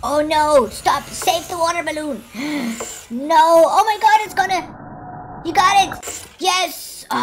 Oh no, stop, save the water balloon. No, oh my god, it's gonna, you got it. Yes.